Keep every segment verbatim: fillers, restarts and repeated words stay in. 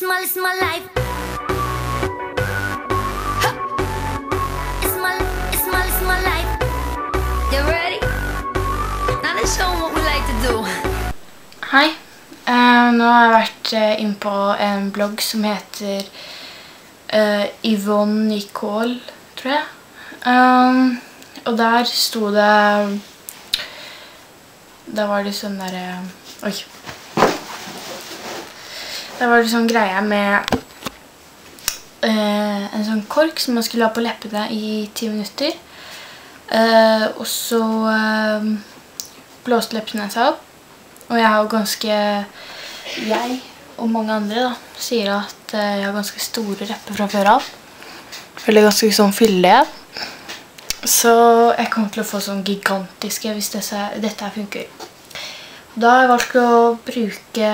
my, it's my life. It's my, it's my, it's my life. You ready? Now let's show them what we like to do. Hei, uh, nå har jeg vært uh, inn på en blogg som heter uh, Yvonne Nicole, tror jeg. Um, og der sto det, da var det sånn der, uh, oi. Da var det sånn greie med uh, en sånn kork som man skulle ha på leppene i ti minutter. Uh, og så uh, blåste leppene seg opp. Og jeg har ganske, jeg og mange andre da, sier at uh, jeg har ganske store lepper fra før av. Eller ganske sånn fyldige. Så jeg kommer til å få sånn gigantiske hvis disse, dette her funker. Da har jeg valgt å bruke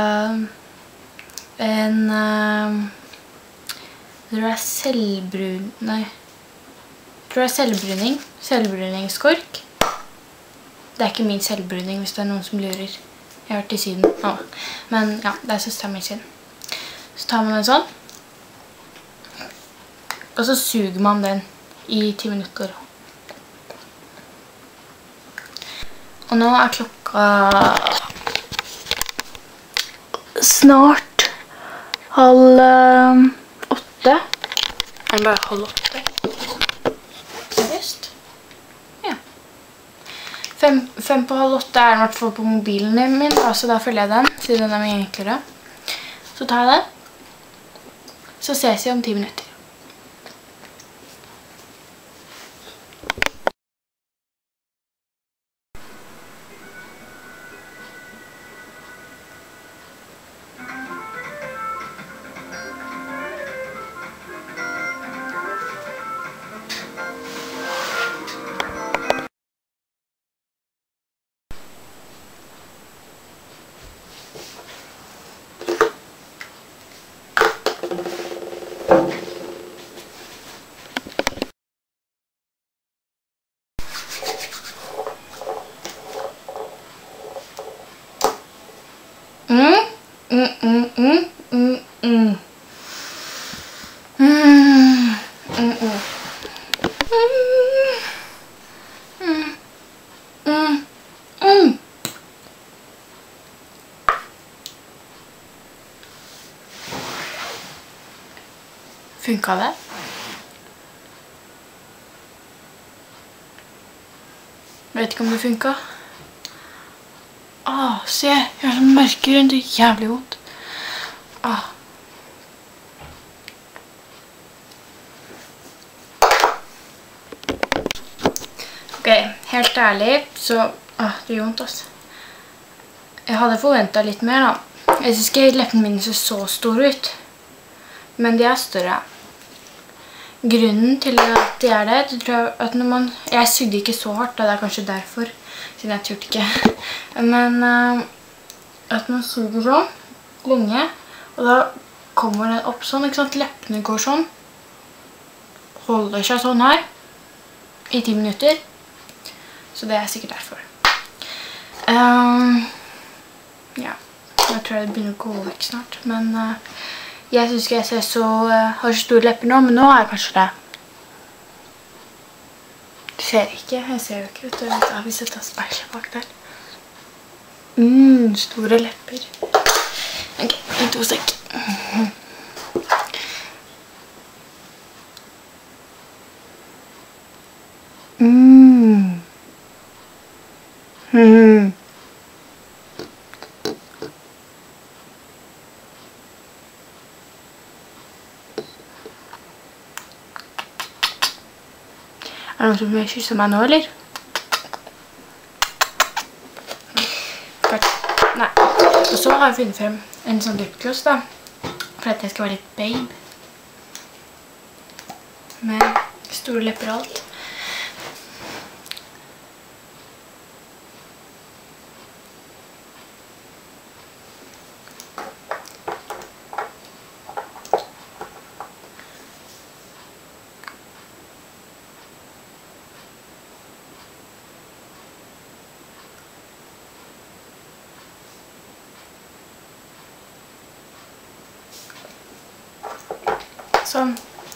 en, uh, jeg tror det er selvbrun, nei, jeg tror det er selvbruning, selvbruningskork. Det er ikke min selvbruning hvis det er noen som lurer. Jeg har vært i Syden. Å. Men ja, det er søsteren min sin. Så tar man den sånn. Og så suger man den i ti minutter. Og nå er klokka snart halv uh, åtte. Er det bare halv åtte? Seriøst? Ja. Fem, fem på halv åtte er i hvert fall på mobilen min, så da følger jeg den, siden den er mye enklere. Så tar jeg den. Så ses vi om ti minutter. Mm, mm, mm, mm, mm, mm. Mm, mm, mm. Mm, mm, mm. Funka det? Vet ikke om det funka. Åh, se, jeg har sånn merker rundt, det er jævlig vondt. Åh. Ok, helt ærlig, så, åh, det gjør vondt, altså. Jeg hadde forventet litt mer, da. Jeg synes ikke leppene mine ser så store ut, men de er større. Grunnen til at de er det, det tror jeg at når man, jeg sugde ikke så hardt, da det er kanskje derfor, siden jeg turte ikke. Men uh, at man suger sånn, lenge, og da kommer den opp sånn, ikke sant? Leppene går sånn, holder seg sånn her, i ti minutter. Så det er sikkert derfor. Um, ja, jeg tror det begynner å gå vekk snart, men uh, jeg synes ikke jeg ser så, uh, har så store lepper nå, men nå er jeg kanskje det. Du ser ikke, jeg ser jo ikke, vet du, jeg vet, hvis jeg tar speilet bak der. Mmm, store lepper. Ok, en to sek. Mmm. Mmm. Er det noen som vil kysse meg nå, eller? Nei. Og så har jeg funnet frem en sånn lipgloss, da. For at jeg skal være litt babe. Med store lepper og alt. Sånn.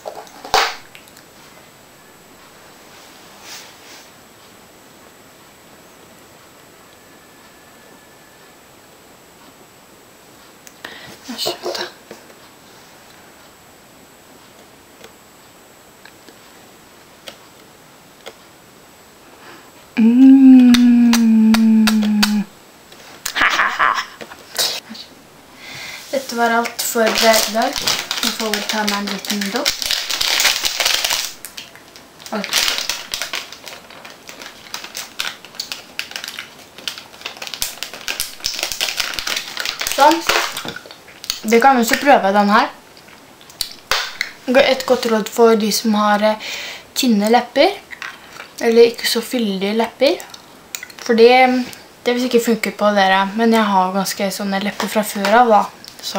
Æsj, vent da. Mm. Dette var alt for i dag. Nå får vi ta med en liten dopp. Oi. Sånn. Vi kan også prøve den her. Et godt råd for de som har tynne lepper, eller ikke så fyldige lepper. Fordi det vil ikke funke på dere, men jeg har ganske sånne lepper fra før av da. Så.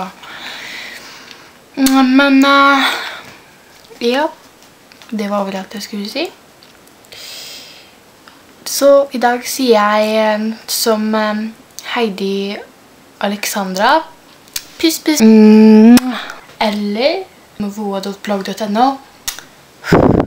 Men uh, ja, det var vel alt jeg skulle si. Så i dag sier jeg som um, Heidi Alexandra, puss puss, mm. eller voa punkt blogg punkt no.